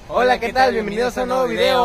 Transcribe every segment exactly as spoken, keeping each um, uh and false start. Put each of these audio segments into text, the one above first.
Hola, ¿qué tal? Bienvenidos a un nuevo video.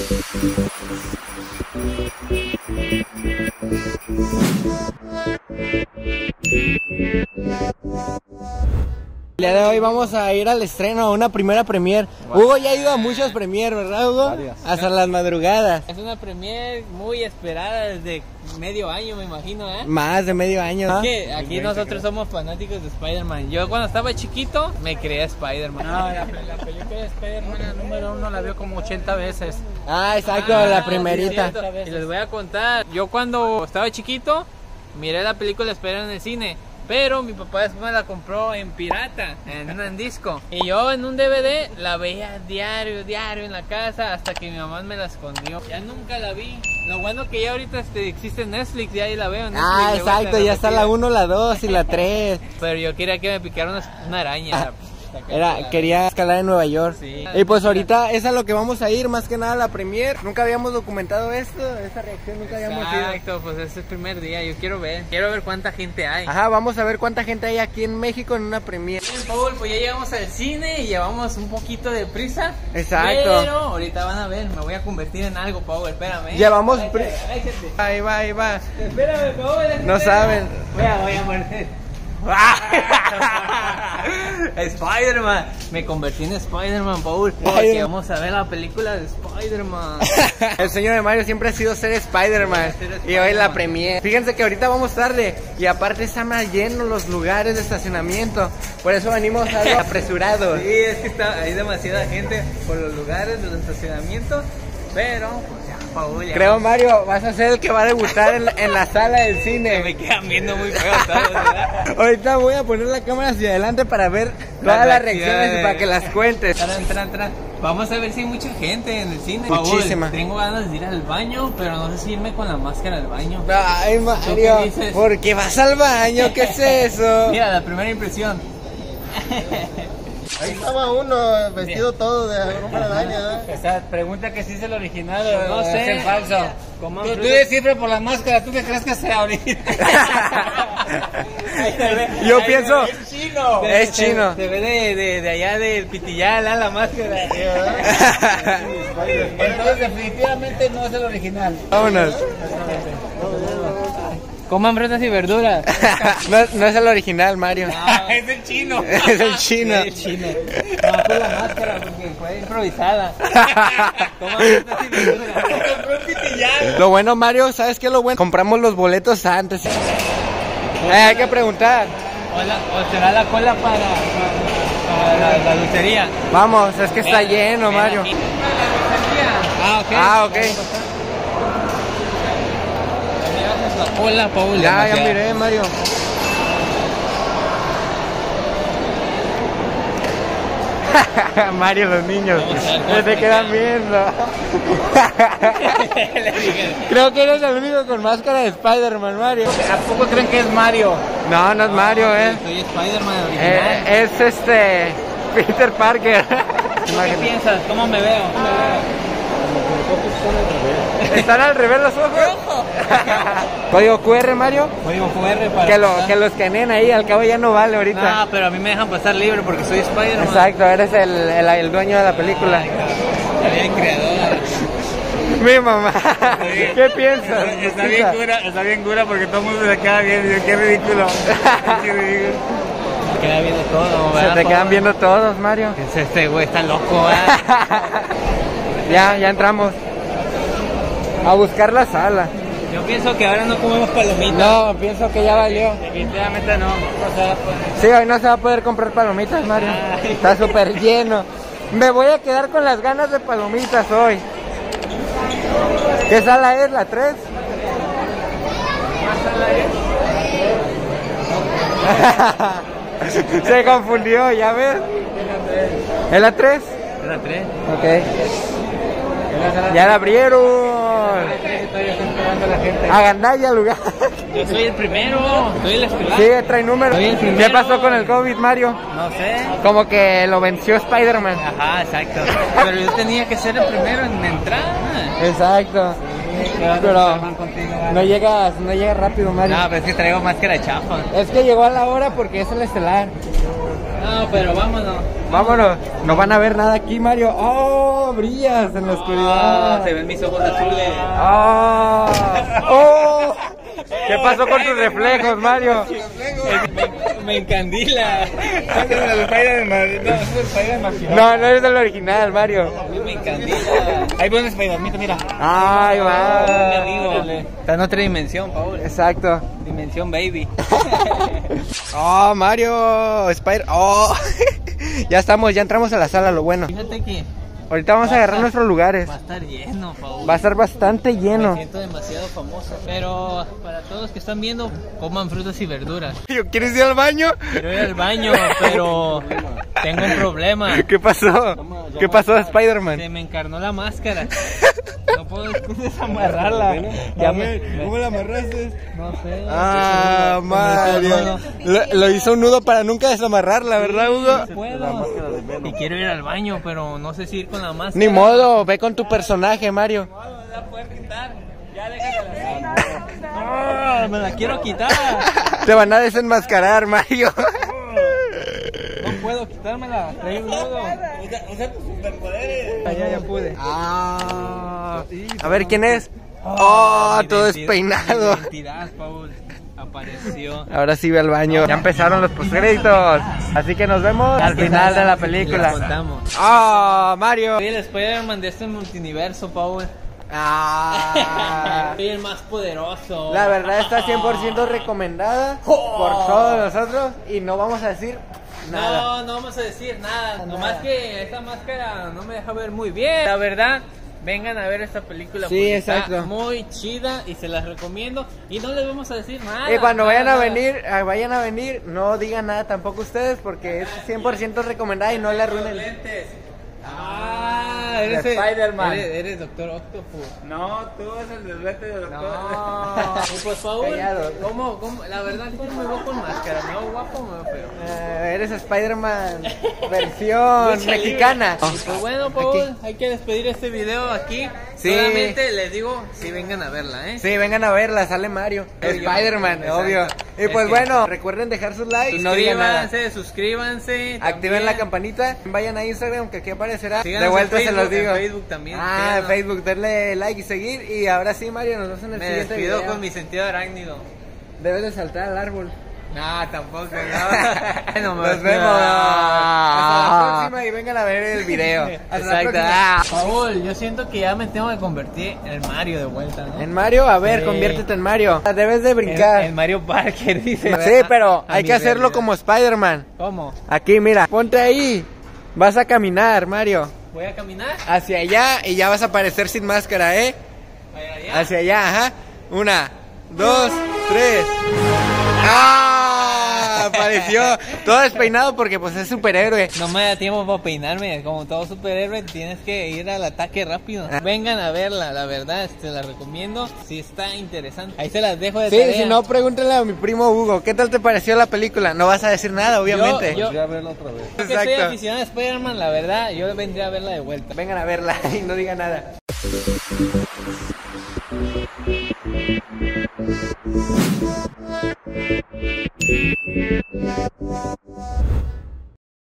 El día de hoy vamos a ir al estreno, a una primera premier. Hugo ya ha ido a muchas premier, ¿verdad, Hugo? Varias. Hasta las madrugadas. Es una premier muy esperada desde medio año, me imagino, ¿eh? Más de medio año, ¿no? Es que aquí nosotros somos fanáticos de Spider-Man. Yo cuando estaba chiquito me creía Spider-Man. No, la, la película de Spider-Man, la número uno, la vio como ochenta veces. Ah, exacto, Ah, la sí, primerita. cierto. Y les voy a contar, yo cuando estaba chiquito miré la película Spider-Man en el cine, pero mi papá después me la compró en pirata, en un disco. Y yo en un D V D la veía diario, diario en la casa, hasta que mi mamá me la escondió. Ya nunca la vi. Lo bueno que ya ahorita este, existe Netflix, ya ahí la veo en Netflix. Ah, exacto, ya está la uno, la dos y la tres. Pero yo quería que me picara una, una araña. Era, quería escalar en Nueva York. Sí. Y pues ahorita es a lo que vamos a ir, más que nada a la premier. Nunca habíamos documentado esto, esta reacción nunca habíamos ido. Exacto, pues es el primer día, yo quiero ver, quiero ver cuánta gente hay. Ajá, vamos a ver cuánta gente hay aquí en México en una premier. Bien, Paul, pues ya llegamos al cine y llevamos un poquito de prisa. Exacto. Pero ahorita van a ver, me voy a convertir en algo, Paul, espérame. Llevamos Ay, pri- ay, ay, ay, Ahí va, ahí va. espérame, Paul. No saben. Voy a, voy a morir. Spider-Man, me convertí en Spider-Man, Paul, porque vamos a ver la película de Spider-Man. El sueño de Mario siempre ha sido ser Spider-Man. Y hoy la premier. Fíjense que ahorita vamos tarde. Y aparte están más llenos los lugares de estacionamiento. Por eso venimos algo apresurados. Sí, es que está, hay demasiada gente por los lugares de los estacionamientos. Pero, pues ya, Paul, ya. Creo, Mario, vas a ser el que va a debutar en la, en la sala del Que cine. me quedan viendo muy feo todos, ¿verdad? Ahorita voy a poner la cámara hacia adelante para ver todas las reacciones y para que las cuentes. Tran, tran, tran. Vamos a ver si hay mucha gente en el cine. Muchísima. Paul, tengo ganas de ir al baño, pero no sé si irme con la máscara al baño. Ay, ¿Tú Mario, qué dices? ¿por qué vas al baño? ¿Qué es eso? Mira, la primera impresión. Ahí estaba uno vestido todo de hombre araña, ¿eh? O sea, pregunta que si es el original o No es sé. el falso. Coman Tú, tú frutas. descifras por la máscara, ¿tú qué crees que sea ahorita? Yo Ay, pienso, es chino. es chino. Se ve de, de, de allá del Pitillal, ¿eh? La máscara. Entonces definitivamente no es el original. Vámonos. Coman frutas y verduras. No, no es el original, Mario. Es el chino. Es el chino. Es el chino. No, fue la máscara porque fue improvisada. Coman frutas y verduras. Compró un Pitillal. Lo bueno, Mario, ¿sabes qué es lo bueno? Compramos los boletos antes. Eh, hay que preguntar. O, la- o será la cola para, para, para la, la dulcería. Vamos, es que está Ven, lleno, ven Mario. aquí. Ah, ok. Ah, ok. La cola, Paul. Ya, ya demasiado. miré, Mario. Mario, los niños Vamos a ver cómo se te se quedan quedan. viendo. Creo que eres el único con máscara de Spider-Man, Mario. ¿A poco creen que es Mario? No, no es Mario, eh. Soy Spider-Man original. Eh, Es este Peter Parker. ¿Tú qué piensas? ¿Cómo me veo? ¿Están al revés los ojos? Código Q R, Mario. Código Q R para Que, lo, pasar. que los escaneen ahí, al cabo ya no vale ahorita. No, pero a mí me dejan pasar libre porque soy Spider-Man. Exacto, eres el, el, el dueño de la película. Está bien creadora. Mi mamá. ¿Qué piensas? Está bien cura, está bien cura porque todo el mundo se queda viendo. Qué ridículo. Qué ridículo. Me queda viendo todo, Se ¿verdad, te quedan Paul? viendo todos, Mario. Este güey está loco, ¿verdad? Ya, ya entramos. A buscar la sala. Yo pienso que ahora no comemos palomitas. No, pienso que ya valió. Definitivamente no. O sea, pues, Sí, hoy no se va a poder comprar palomitas, Mario. Está súper lleno. Me voy a quedar con las ganas de palomitas hoy. ¿Qué sala es? ¿La tres? Se confundió, ya ves. ¿Es la tres? Era tres. Ok. Ya la abrieron. Agandalla lugar. Yo soy el primero. Soy el estelar. Sí, trae número. Soy el ¿Qué primero. pasó con el COVID, Mario? No sé. Como que lo venció Spider-Man. Ajá, exacto. Pero yo tenía que ser el primero en entrar. Exacto. Pero no llegas, no llegas rápido, Mario. No, pero es que traigo máscara chafa. Es que llegó a la hora porque es el estelar. No, pero vámonos. Vámonos. No van a ver nada aquí, Mario. ¡Oh! Oh, brillas en la oscuridad. Ah, se ven mis ojos azules. Oh, oh. ¿Qué pasó con tus reflejos, Mario? Me, me encandila. No, no eres el original, Mario. A mí me encandila. Ahí pone Spider-Man, mira. Ay, Mi va. amigo. Está en otra dimensión, Paul. Exacto. Dimensión baby. Oh, Mario, Spider. Oh, ya estamos, ya entramos a la sala, lo bueno. Fíjate que Ahorita vamos a agarrar nuestros lugares. va a estar lleno, Paul. Va a estar bastante Me lleno. siento demasiado famoso. Pero para todos los que están viendo, coman frutas y verduras. ¿Quieres ir al baño? Quiero ir al baño, pero tengo un problema. ¿Qué pasó? ¿Qué pasó, Spider-Man? Se me encarnó la máscara. No puedo desamarrarla. Ya me, ¿Cómo la amarraste? no sé. Ah, Se me Mario. encarnó. Lo, lo hizo un nudo para nunca desamarrarla, ¿verdad, Hugo? Sí, puedo. Y quiero ir al baño, pero no sé si ir con la máscara. Ni modo, ve con tu personaje, Mario. No, no la puedes quitar. Ya déjala así. No, me la quiero quitar. Te van a desenmascarar, Mario. No puedo quitármela. Trae un nudo. Usa tus superpoderes. Ya, ya pude. Ah, a ver, ¿quién es? Oh, Mi todo identidad- despeinado. mi identidad, Paul, apareció. Ahora sí ve al baño. Ya empezaron los postcréditos. Así que nos vemos al final de la Y la película. contamos. Ah, Mario. Soy el Spider-Man de este multiverso, Paul. Ah, Soy el más poderoso. la verdad está cien por ciento recomendada por todos nosotros y no vamos a decir nada. No, no vamos a decir nada. Nomás que esta máscara no me deja ver muy bien. La verdad, vengan a ver esta película. Sí, porque exacto. Está muy chida y se las recomiendo. Y no les vamos a decir nada. Y cuando nada, vayan a nada. venir, eh, vayan a venir, no digan nada tampoco ustedes porque es cien por ciento recomendada y no le arruinen. Lentes. Ah, eres De el- Spider-Man. Eres, eres Doctor Octopus. No, tú eres el desvete de doctor. No. Y pues, Paul, Callado. ¿cómo, cómo? La verdad, ¿cómo me veo con máscara? ¿Me veo guapo o me veo feo? Eh, eres Spider-Man versión mexicana. Y pues bueno, Paul, hay que despedir este video aquí. Sí. Solamente les digo, si vengan a verla, ¿eh? Sí, vengan a verla, sale Mario. Soy yo. Spider-Man, Exacto. obvio. Y Es pues que- bueno, recuerden dejar sus likes y no digan nada. Suscríbanse, suscríbanse. Activen la también. campanita, vayan a Instagram que aquí aparecerá. Síganos De vuelta en se los Facebook, digo. en Facebook también, Ah, en síganos. Facebook, denle like y seguir. Y ahora sí, Mario, nos vemos en el Me siguiente despido video. con mi sentido arácnido. Debes de saltar al árbol. No, tampoco, no. No me Nos despido. vemos. Hasta la Ah. próxima y vengan a ver el video. Hasta la Exacto. próxima. Ah. Paul, yo siento que ya me tengo que convertir en Mario de vuelta, ¿no? En Mario, a ver, Sí. conviértete en Mario. Debes de brincar. En, en Mario Parker, dice. Sí, pero A hay mi que hacerlo realidad. como Spider-Man. ¿Cómo? Aquí, mira, ponte ahí. Vas a caminar, Mario. ¿Voy a caminar? Hacia allá y ya vas a aparecer sin máscara, ¿eh? Allá, allá. Hacia allá, ajá. Una, dos, tres. ¡Ah! Apareció todo despeinado porque pues es superhéroe. No me da tiempo para peinarme, como todo superhéroe tienes que ir al ataque rápido. Ah. Vengan a verla, la verdad, te la recomiendo, si está interesante. Ahí se las dejo de Sí, tarea. si no, pregúntale a mi primo Hugo, ¿qué tal te pareció la película? No vas a decir nada, obviamente. Yo, yo, a verlo otra vez. que soy Exacto. aficionado a Spider-Man, la verdad, yo vendría a verla de vuelta. Vengan a verla y no digan nada.